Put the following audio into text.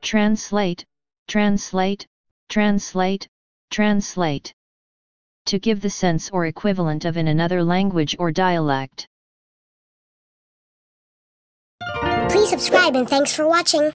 Translate, translate, translate, translate. To give the sense or equivalent of in another language or dialect. Please subscribe and thanks for watching.